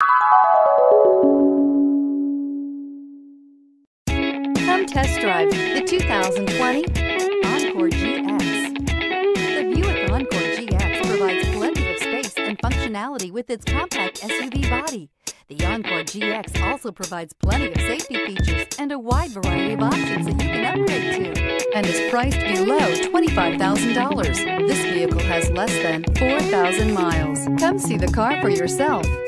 Come test drive the 2020 Encore GX. The Buick Encore GX provides plenty of space and functionality with its compact SUV body. The Encore GX also provides plenty of safety features and a wide variety of options that you can upgrade to, and is priced below $25,000. This vehicle has less than 4,000 miles. Come see the car for yourself.